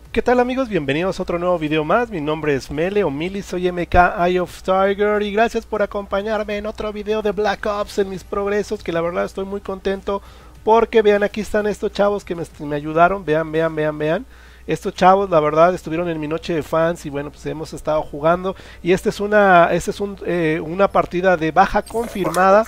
¿Qué tal amigos? Bienvenidos a otro nuevo video más. Mi nombre es Mele o Mili, soy MK Eye of Tiger y gracias por acompañarme en otro video de Black Ops en mis progresos, que la verdad estoy muy contento porque vean, aquí están estos chavos que me ayudaron, vean. Estos chavos la verdad estuvieron en mi noche de fans y bueno, pues hemos estado jugando y esta es una partida de baja confirmada.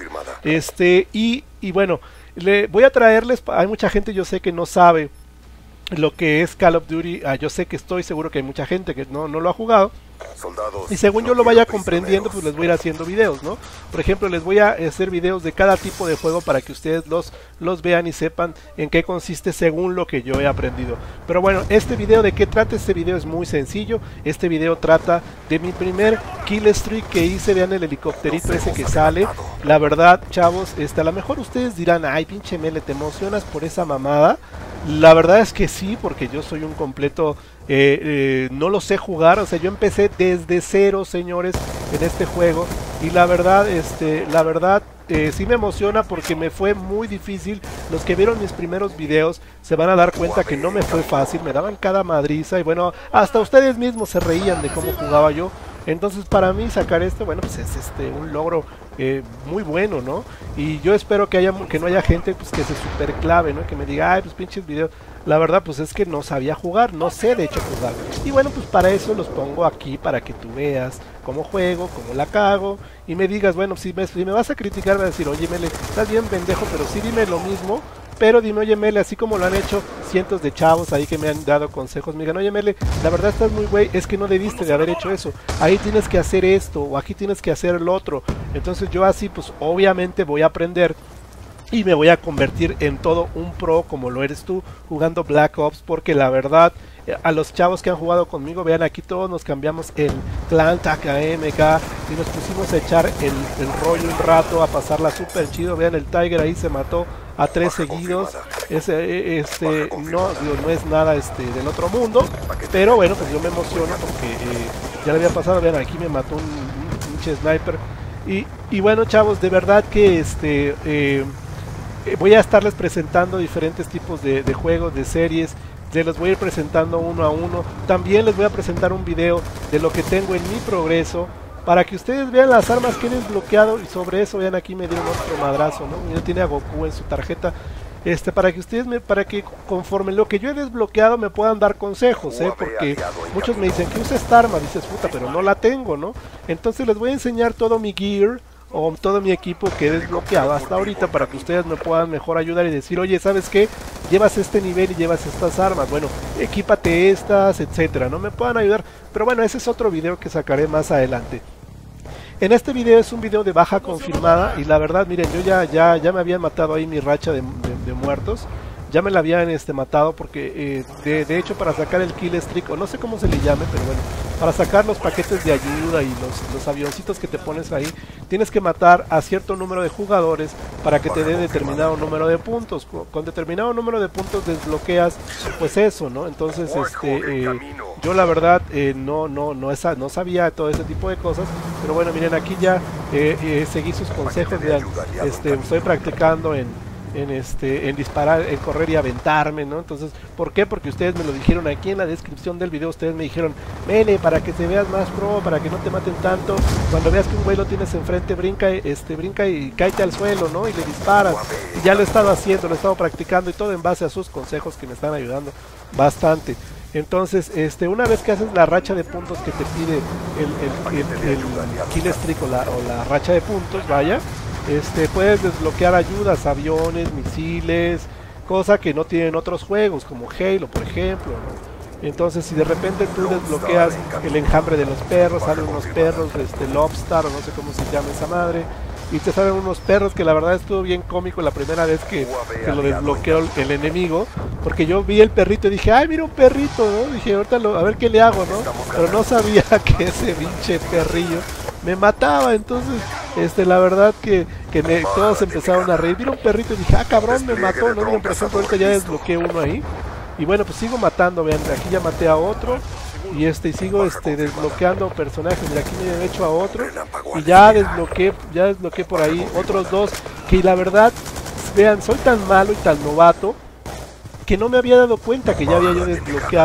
Y bueno, voy a traerles, hay mucha gente yo sé que no sabe lo que es Call of Duty. Yo sé que estoy seguro que hay mucha gente que no lo ha jugado. Y según yo lo vaya comprendiendo, pues les voy a ir haciendo videos, ¿no? Por ejemplo, les voy a hacer videos de cada tipo de juego para que ustedes los vean y sepan en qué consiste según lo que yo he aprendido. Pero bueno, este video, ¿de qué trata? Este video es muy sencillo. Este video trata de mi primer kill streak que hice. Vean el helicópterito ese que sale. La verdad, chavos, a lo mejor ustedes dirán, ay, pinche Mele, ¿te emocionas por esa mamada? La verdad es que sí, porque yo soy un completo... no lo sé jugar, o sea, yo empecé desde cero, señores, en este juego y la verdad, sí me emociona porque me fue muy difícil. Los que vieron mis primeros videos se van a dar cuenta que no me fue fácil, me daban cada madriza y bueno, hasta ustedes mismos se reían de cómo jugaba yo. Entonces para mí sacar esto, bueno, pues es un logro muy bueno, ¿no? Y yo espero que no haya gente pues que se super clave, ¿no? Que me diga, ay, pues pinches videos. La verdad pues es que no sabía jugar, no sé de hecho jugar. Y bueno, pues para eso los pongo aquí, para que tú veas cómo juego, cómo la cago. Y me digas, bueno, si me vas a criticar, vas a decir, oye Mele, estás bien pendejo, pero sí dime lo mismo. Pero dime, oye Mele, así como lo han hecho cientos de chavos ahí que me han dado consejos, me digan, oye Mele, la verdad estás muy güey, es que no debiste de haber hecho eso, ahí tienes que hacer esto, o aquí tienes que hacer lo otro. Entonces yo así pues obviamente voy a aprender y me voy a convertir en todo un pro como lo eres tú jugando Black Ops, porque la verdad a los chavos que han jugado conmigo, vean aquí todos nos cambiamos el clan TKMK y nos pusimos a echar el rollo un rato, a pasarla súper chido. Vean, el Tiger ahí se mató a 3 seguidos. No es nada del otro mundo, pero bueno, pues yo me emociono porque ya le había pasado. Vean, aquí me mató un pinche sniper y bueno, chavos, de verdad que voy a estarles presentando diferentes tipos de juegos, de series. Les voy a ir presentando uno a uno. También les voy a presentar un video de lo que tengo en mi progreso, para que ustedes vean las armas que he desbloqueado. Y sobre eso, vean, aquí me dieron otro madrazo, ¿no? Mira, tiene a Goku en su tarjeta. Para que ustedes para que conforme lo que yo he desbloqueado me puedan dar consejos, porque muchos me dicen que usa esta arma, dices, puta, pero no la tengo, ¿no? Entonces les voy a enseñar todo mi gear o todo mi equipo que he desbloqueado hasta ahorita, para que ustedes me puedan mejor ayudar y decir, oye, ¿sabes qué? Llevas este nivel y llevas estas armas, bueno, equípate estas, etcétera, no me puedan ayudar. Pero bueno, ese es otro video que sacaré más adelante. En este video es un video de baja confirmada y la verdad, miren, yo ya me habían matado ahí mi racha de muertos. Ya me la habían matado porque de hecho para sacar el kill streak, o no sé cómo se le llame, pero bueno, para sacar los paquetes de ayuda y los avioncitos que te pones ahí, tienes que matar a cierto número de jugadores para que te dé determinado número de puntos. Con determinado número de puntos desbloqueas pues eso, ¿no? Entonces yo la verdad no sabía todo ese tipo de cosas, pero bueno, miren, aquí ya seguí sus consejos. Vean, estoy practicando en disparar, en correr y aventarme, ¿no? Entonces, ¿por qué? Porque ustedes me lo dijeron aquí en la descripción del video. Ustedes me dijeron, Mele, para que te veas más pro, para que no te maten tanto, cuando veas que un güey lo tienes enfrente, brinca y cáete al suelo, ¿no? Y le disparas. Y ya lo he estado haciendo, lo he estado practicando y todo en base a sus consejos que me están ayudando bastante. Entonces, una vez que haces la racha de puntos que te pide el kill streak o la racha de puntos, vaya, puedes desbloquear ayudas, aviones, misiles, cosa que no tienen otros juegos como Halo, por ejemplo, ¿no? Entonces, si de repente tú desbloqueas el enjambre de los perros, salen unos perros, Lobster, o no sé cómo se llama esa madre, y te salen unos perros, que la verdad estuvo bien cómico la primera vez que lo desbloqueó el enemigo, porque yo vi el perrito y dije, ay, mira un perrito, ¿no? Dije, ahorita a ver qué le hago, ¿no? Pero no sabía que ese pinche perrillo me mataba. Entonces, la verdad que todos empezaron a reír. Mira un perrito y dije, ah, cabrón, me mató, ¿no? Miren, por ejemplo, ahorita ya desbloqueé uno ahí. Y bueno, pues sigo matando, vean, aquí ya maté a otro. Y sigo desbloqueando personajes. Mira, aquí me he hecho a otro. Y ya desbloqueé por ahí otros dos. Que la verdad, vean, soy tan malo y tan novato que no me había dado cuenta que ya había yo desbloqueado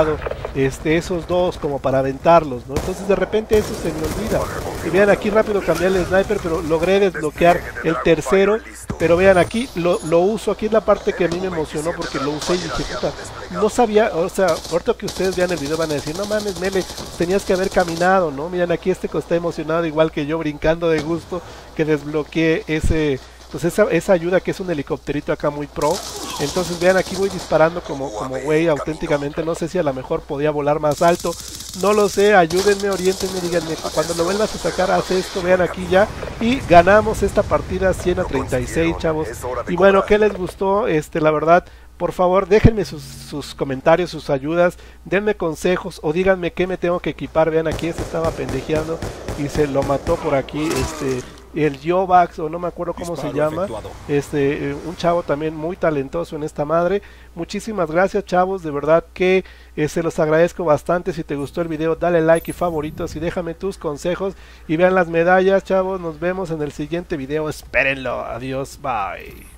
esos dos como para aventarlos, ¿no? Entonces de repente eso se me olvida. Y vean aquí rápido cambié el sniper, pero logré desbloquear el tercero. Pero vean aquí, lo uso, aquí es la parte que a mí me emocionó porque lo usé y dije, puta, no sabía, o sea, ahorita que ustedes vean el video van a decir, no mames, Mele, tenías que haber caminado, ¿no? Miren aquí está emocionado igual que yo, brincando de gusto, que desbloqueé pues esa ayuda que es un helicópterito acá muy pro. Entonces vean aquí voy disparando como güey auténticamente, no sé si a lo mejor podía volar más alto, no lo sé, ayúdenme, orientenme, díganme, cuando lo vuelvas a sacar haz esto, vean aquí ya, y ganamos esta partida 100-36, chavos. Y bueno, ¿qué les gustó? La verdad, por favor déjenme sus comentarios, sus ayudas, denme consejos o díganme qué me tengo que equipar. Vean aquí, estaba pendejeando y se lo mató por aquí el Yovax, o no me acuerdo cómo se llama, un chavo también muy talentoso en esta madre. Muchísimas gracias, chavos, de verdad que se los agradezco bastante. Si te gustó el video dale like y favoritos y déjame tus consejos y vean las medallas, chavos. Nos vemos en el siguiente video, espérenlo, adiós, bye.